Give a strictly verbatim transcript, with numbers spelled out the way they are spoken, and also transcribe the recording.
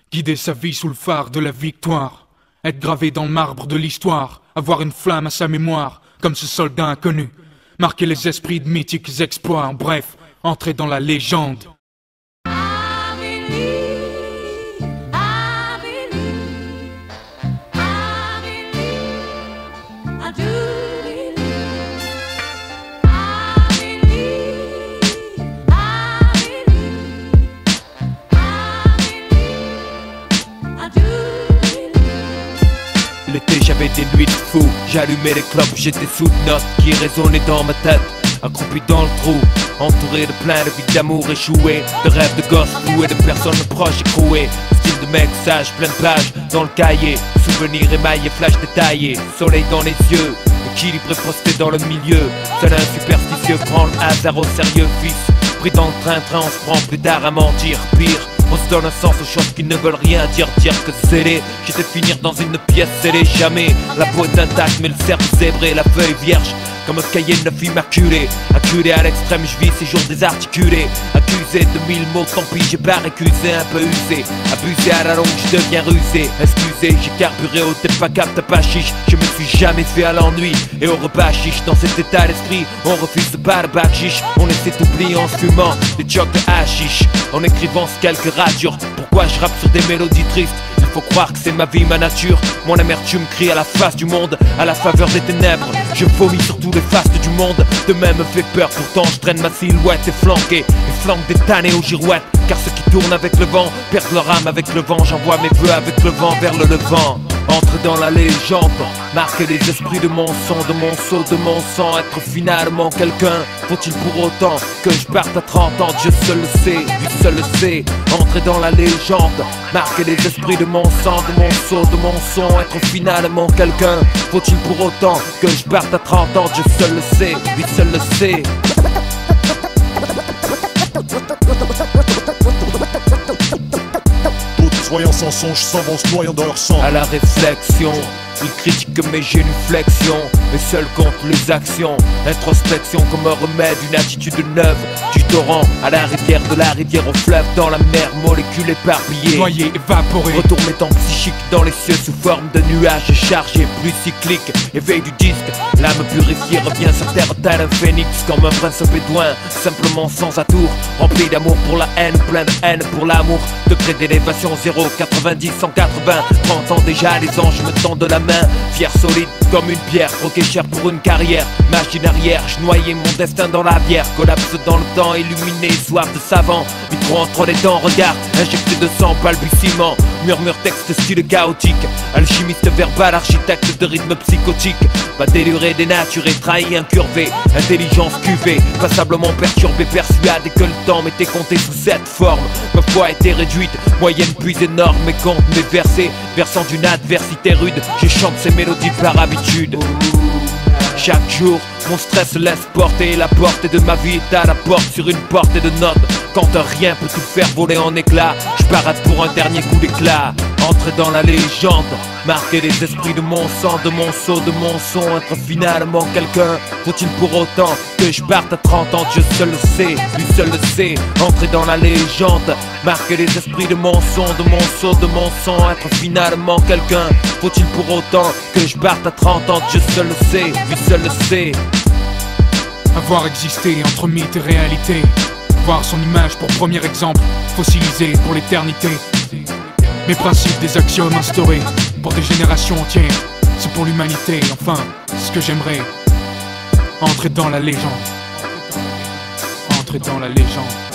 Guider sa vie sous le phare de la victoire, être gravé dans le marbre de l'histoire, avoir une flamme à sa mémoire, comme ce soldat inconnu, marquer les esprits de mythiques exploits, en bref, entrer dans la légende. L'été j'avais des nuits de fou, j'allumais les clopes, j'étais sous de notes qui résonnaient dans ma tête. Accroupi dans le trou, entouré de plein de vies d'amour échouées, de rêves de gosses floués, de personnes proches écrouées. Style de mec sage, plein de pages dans le cahier, souvenirs émaillés, flash détaillés, soleil dans les yeux, équilibré posté dans le milieu. Seul un superstitieux prend le hasard au sérieux, fils. Pris dans le train-train, on se prend plus tard à mentir, pire. On se donne un sens aux choses qui ne veulent rien dire, dire que scellé. J'étais finir dans une pièce scellée, jamais. La peau est intacte mais le cerveau zébré, la feuille vierge. Comme un cahier neuf immaculé, acculé à l'extrême, je vis ces jours désarticulés. Accusé de mille mots, tant pis, j'ai pas récusé, un peu usé. Abusé à la longue, je deviens rusé. Excusez, j'ai carburé au t'es pas cap, t'as pas chiche. Je me suis jamais fait à l'ennui et au repas chiche. Dans cet état d'esprit, on refuse pas le bac chiche. On essaie d'oublier en se fumant des jokes de hashish, en écrivant ce quelques ratures. Pourquoi je rappe sur des mélodies tristes? Il faut croire que c'est ma vie, ma nature. Mon amertume crie à la face du monde, à la faveur des ténèbres. Je vomis sur tous les fastes du monde. Demain me fait peur, pourtant je traîne ma silhouette et flanqué, et flanque des tannés aux girouettes. Car ceux qui tournent avec le vent perdent leur âme avec le vent. J'envoie mes vœux avec le vent vers le levant. Entre dans la légende, marquer les esprits de mon sang, de mon sceau, de mon sang. Être finalement quelqu'un, faut-il pour autant que je parte à trente ans? Dieu seul le sait, lui seul le sait. Entrer dans la légende, marquer les esprits de mon sang, de mon sceau, de mon son. Être finalement quelqu'un, faut-il pour autant que je parte à trente ans? Dieu seul le sait, lui seul le sait. Voyant sans songe, s'en vont se noyant dans leur sang. À la réflexion, ils critiquent mes génuflexions, mais seuls comptent les actions. Introspection comme un remède, une attitude neuve. Du torrent à la rivière, de la rivière au fleuve, dans la mer, molécules éparpillées, Noyé, évaporé, retour mettant psychique dans les cieux sous forme de nuages chargés, plus cyclique. Éveil du disque, l'âme purifiée revient sur terre tel un phénix, comme un prince bédouin, simplement sans atour, rempli d'amour pour la haine, plein de haine pour l'amour. Degré d'élévation zéro, quatre-vingt-dix, cent quatre-vingts, trente ans déjà, les anges me tendent la main. Fier, solide comme une pierre, troqué cher pour une carrière. Machine arrière, je noyais mon destin dans la bière. Collapse dans le temps, illuminé, soif de savant. Micro entre les dents, regard, injecté de sang, balbutiement. Murmure texte style chaotique, alchimiste verbal, architecte de rythme psychotique. Pas déluré, dénaturé, trahi, incurvé, intelligence cuvée, passablement perturbé, persuadé que le temps m'était compté sous cette forme. Ma foi était réduite, moyenne puis énorme, mes comptes, mes versets, versant d'une adversité rude, je chante ces mélodies par habitude. Chaque jour, mon stress laisse porter, la portée de ma vie est à la porte sur une portée de notes. Quand rien peut tout faire voler en éclats, je parade pour un dernier coup d'éclat. Entrer dans la légende, marquer les esprits de mon sang, de mon sceau, de mon son. Être finalement quelqu'un, faut-il pour autant que je parte à trente ans? Dieu seul le sait, lui seul le sait. Entrer dans la légende, marquer les esprits de mon son, de mon sceau, de mon son. Être finalement quelqu'un, faut-il pour autant que je parte à trente ans? Dieu seul le sait, lui seul le sait. avoir existé entre mythe et réalité, voir son image pour premier exemple, fossilisé pour l'éternité. Mes principes, des axiomes instaurés pour des générations entières, c'est pour l'humanité, enfin, ce que j'aimerais. Entrer dans la légende, entrer dans la légende.